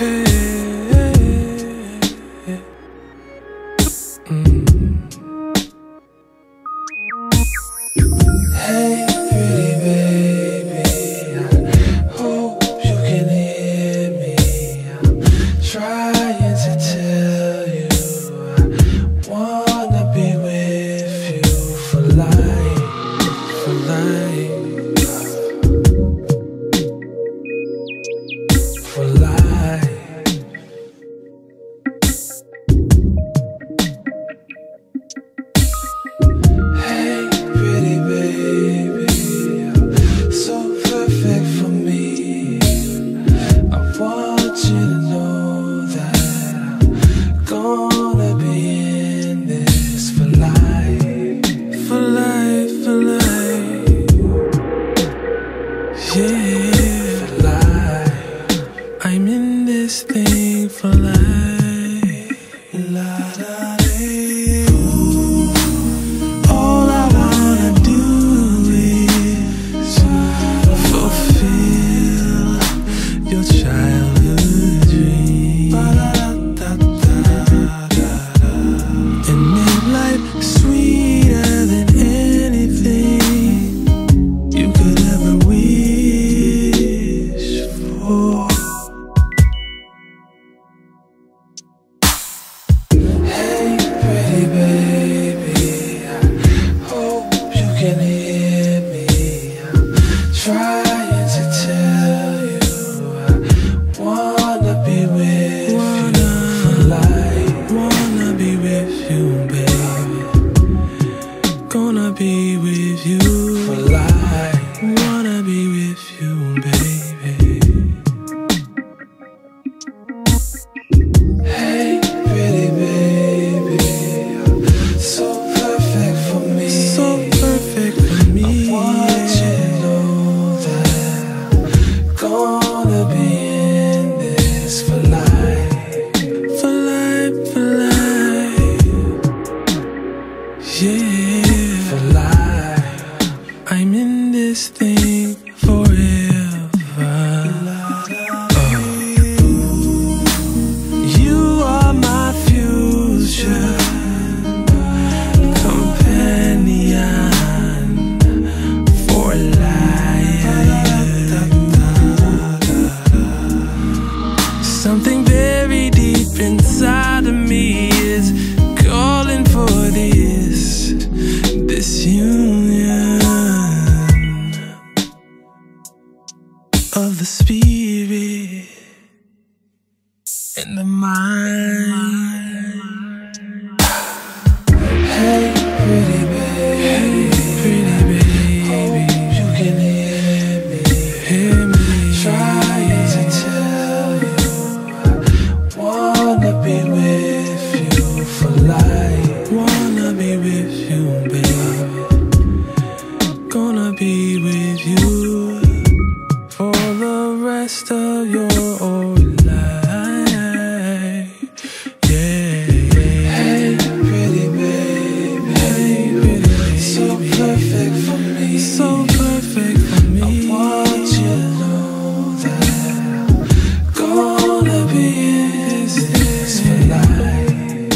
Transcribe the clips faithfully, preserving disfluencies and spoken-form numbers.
Hey, pretty baby, I hope you can hear me. I'm trying to tell you I wanna be with you for life, for life, for life. Hey, pretty baby, you're so perfect for me. I want you to know that I'm gonna be in this for life, for life, for life, yeah, for life. I'm in this thing for life. La da dee. All I wanna do is fulfill your childhood dream and make life sweeter than anything you could ever wish for. Hey, pretty baby, I hope you can hear me. I'm trying to tell you I wanna be with you for life. Wanna be with you, baby. Gonna be with you for life. Wanna be with you, baby. Hey, pretty baby, you're so perfect for me. So perfect for me. I want you to know that I'm gonna be in this for life, for life, for life, yeah, for life. I'm in this thing forever. Oh. You are my future companion for life. Something very deep inside of me is calling for this, this union of the spirit and the mind. Hey, pretty baby, pretty baby, hope you can hear me, hear me. Trying to tell you I wanna be with you for life. Wanna be with you, baby. Gonna be with you for the rest of your life, yeah. Hey, pretty baby, hey, pretty baby, so perfect for me, so perfect for me. I want you to know that I'm gonna be in this for life,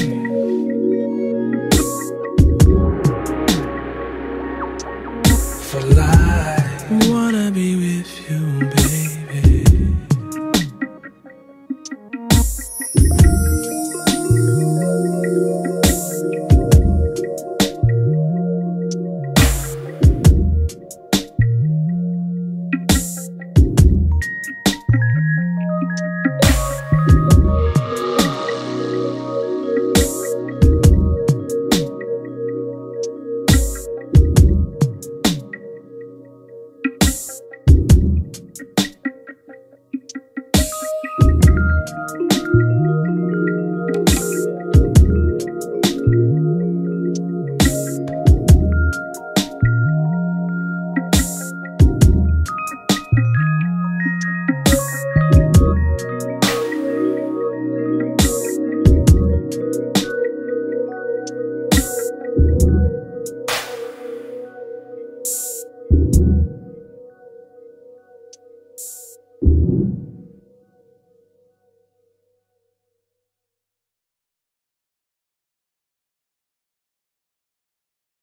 for life. Wanna be with you, baby. You